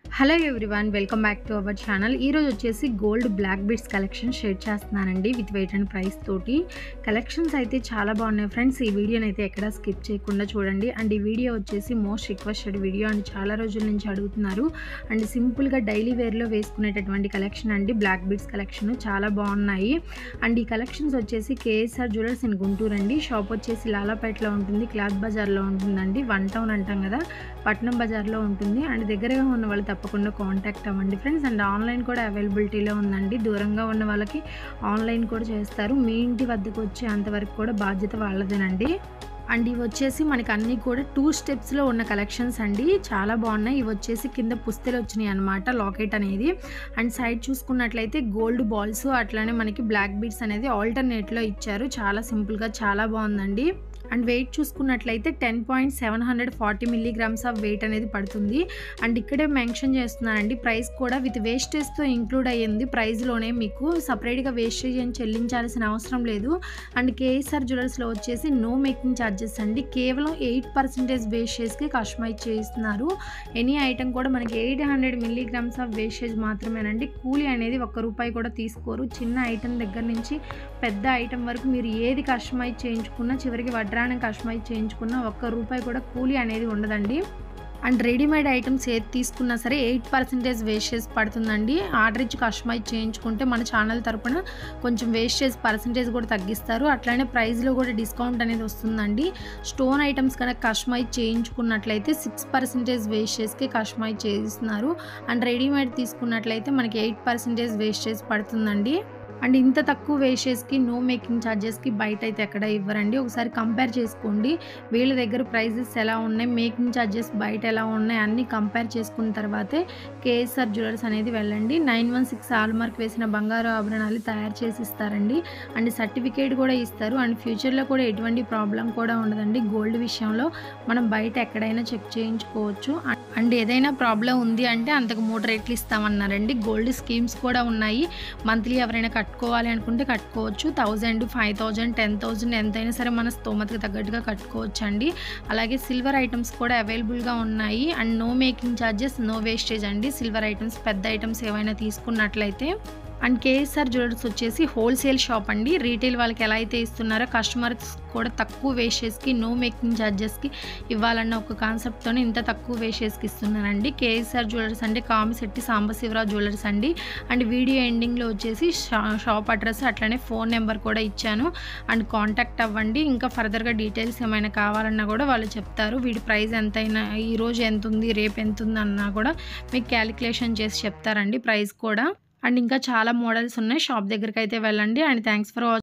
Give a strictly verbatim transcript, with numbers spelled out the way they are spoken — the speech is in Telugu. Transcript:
Hello everyone, welcome back to our channel. ఈరోజు వచ్చేసి gold black beads collection share చేస్తున్నానండి విత్ వెయిట్ అండ్ ప్రైస్ తోటి. కలెక్షన్స్ అయితే చాలా బాగున్నాయి ఫ్రెండ్స్. ఈ వీడియోని అయితే ఎక్కడ స్కిప్ చేయకుండా చూడండి. అండ్ ఈ వీడియో వచ్చేసి మోస్ట్ రిక్వెస్టెడ్ వీడియో అండ్ చాలా రోజుల నుంచి అడుగుతున్నారు. అండ్ సింపుల్గా డైలీ వేర్లో వేసుకునేటటువంటి కలెక్షన్ అండి బ్లాక్ బీడ్స్ కలెక్షన్ చాలా బాగున్నాయి. అండ్ ఈ కలెక్షన్స్ వచ్చేసి కేఎస్ఆర్ జ్యువెలర్స్ ఇన్ గుంటూరు అండి. షాప్ వచ్చేసి లాలాపేటలో ఉంటుంది, క్లాత్ బజార్లో ఉంటుందండి. వన్ టౌన్ అంటాం కదా, పట్నం బజార్లో ఉంటుంది. అండ్ దగ్గరగా ఉన్న వాళ్ళు తప్పకుండా కాంటాక్ట్ అవ్వండి ఫ్రెండ్స్. అండ్ ఆన్లైన్ కూడా అవైలబిలిటీలో ఉందండి. దూరంగా ఉన్న వాళ్ళకి ఆన్లైన్ కూడా చేస్తారు. మీ ఇంటి వద్దకు వచ్చే అంతవరకు కూడా బాధ్యత వాళ్ళదేనండి. అండ్ ఇవి వచ్చేసి మనకి అన్నీ కూడా టూ స్టెప్స్లో ఉన్న కలెక్షన్స్ అండి, చాలా బాగున్నాయి. ఇవి వచ్చేసి కింద పుస్తలు వచ్చినాయి అనమాట, లాకెట్ అనేది. అండ్ సైడ్ చూసుకున్నట్లయితే గోల్డ్ బాల్స్, అట్లానే మనకి బ్లాక్ బీడ్స్ అనేది ఆల్టర్నేట్లో ఇచ్చారు. చాలా సింపుల్గా చాలా బాగుందండి. అండ్ వెయిట్ చూసుకున్నట్లయితే ten point seven hundred forty milligrams of weight అనేది పడుతుంది. అండ్ ఇక్కడే మెన్షన్ చేస్తున్నానండి ప్రైస్ కూడా విత్ వేస్టేజ్తో ఇంక్లూడ్ అయ్యింది. ప్రైస్లోనే మీకు సపరేట్గా వేస్టేజ్ అని చెల్లించాల్సిన అవసరం లేదు. అండ్ కేఎస్ఆర్ జ్యువెలర్స్లో వచ్చేసి నో మేకింగ్ ఛార్జెస్ అండి. కేవలం ఎయిట్ పర్సెంటేజ్ వేస్టేజ్కి కస్టమైజ్ చేస్తున్నారు. ఎనీ ఐటమ్ కూడా మనకి eight hundred milligrams of wastage మాత్రమేనండి. కూలీ అనేది ఒక్క రూపాయి కూడా తీసుకోరు. చిన్న ఐటమ్ దగ్గర నుంచి పెద్ద ఐటమ్ వరకు మీరు ఏది కస్టమైజ్ చేయించుకున్నా, చివరికి వడ్రా కస్టమైజ్ చేయించుకున్న ఒక్క రూపాయి కూడా కూలీ అనేది ఉండదండి. అండ్ రెడీమేడ్ ఐటమ్స్ ఏది తీసుకున్నా సరే ఎయిట్ పర్సెంటేజ్ వేస్టేజ్ పడుతుందండి. ఆర్డర్ ఇచ్చి కస్టమైజ్ చేయించుకుంటే మన ఛానల్ తరపున కొంచెం వేస్టేజ్ పర్సెంటేజ్ కూడా తగ్గిస్తారు. అట్లానే ప్రైస్లో కూడా డిస్కౌంట్ అనేది వస్తుందండి. స్టోన్ ఐటమ్స్ కనుక కస్టమైజ్ చేయించుకున్నట్లయితే సిక్స్ పర్సెంటేజ్ వేస్టేజ్కి కస్టమైజ్ చేయిస్తున్నారు. అండ్ రెడీమేడ్ తీసుకున్నట్లయితే మనకి ఎయిట్ పర్సెంటేజ్ వేస్టేజ్ పడుతుందండి. అండ్ ఇంత తక్కువ వేస్టేజ్కి నో మేకింగ్ ఛార్జెస్కి బయట అయితే ఎక్కడ ఇవ్వరండి. ఒకసారి కంపేర్ చేసుకోండి వీళ్ళ దగ్గర ప్రైజెస్ ఎలా ఉన్నాయి, మేకింగ్ ఛార్జెస్ బయట ఎలా ఉన్నాయి అన్నీ కంపేర్ చేసుకున్న తర్వాతే కేఎస్ఆర్ జ్యువెలర్స్ అనేది వెళ్ళండి. Nine one six hallmark వేసిన బంగారు ఆభరణాలు తయారు చేసి ఇస్తారండి. అండ్ సర్టిఫికేట్ కూడా ఇస్తారు. అండ్ ఫ్యూచర్లో కూడా ఎటువంటి ప్రాబ్లం కూడా ఉండదండి. గోల్డ్ విషయంలో మనం బయట ఎక్కడైనా చెక్ చేయించుకోవచ్చు. అండ్ ఏదైనా ప్రాబ్లం ఉంది అంటే అంతకు మూడు రేట్లు ఇస్తామన్నారండి. గోల్డ్ స్కీమ్స్ కూడా ఉన్నాయి. మంత్లీ ఎవరైనా కట్టుకోవాలి అనుకుంటే కట్టుకోవచ్చు. Thousand five thousand ten thousand ఎంతైనా సరే మన స్తోమతకు తగ్గట్టుగా కట్టుకోవచ్చు అండి. అలాగే సిల్వర్ ఐటమ్స్ కూడా అవైలబుల్గా ఉన్నాయి. And no making charges, no wastage అండి. సిల్వర్ ఐటమ్స్ పెద్ద ఐటమ్స్ ఏవైనా తీసుకున్నట్లయితే. అండ్ కేఎస్ఆర్ జ్యువెలర్స్ వచ్చేసి హోల్సేల్ షాప్ అండి. రీటైల్ వాళ్ళకి ఎలా అయితే ఇస్తున్నారో కస్టమర్స్ కూడా తక్కువ వేస్టేజ్కి నో మేకింగ్ ఛార్జెస్కి ఇవ్వాలన్న ఒక కాన్సెప్ట్తోనే ఇంత తక్కువ వేస్టేజ్కి ఇస్తున్నారండి. కేఎస్ఆర్ జ్యువెలర్స్ అంటే కామిశెట్టి సాంబశివరావు జ్యువెలర్స్ అండి. అండ్ వీడియో ఎండింగ్లో వచ్చేసి షాప్ అడ్రస్ అట్లనే ఫోన్ నెంబర్ కూడా ఇచ్చాను. అండ్ కాంటాక్ట్ అవ్వండి. ఇంకా ఫర్దర్గా డీటెయిల్స్ ఏమైనా కావాలన్నా కూడా వాళ్ళు చెప్తారు. వీడి ప్రైస్ ఎంతైనా, ఈరోజు ఎంత ఉంది, రేపు ఎంత ఉంది అన్నా కూడా మీకు క్యాలిక్యులేషన్ చేసి చెప్తారండి ప్రైస్ కూడా. అండ్ ఇంకా చాలా మోడల్స్ ఉన్నాయి. షాప్ దగ్గరికి అయితే వెళ్ళండి. And thanks for watching.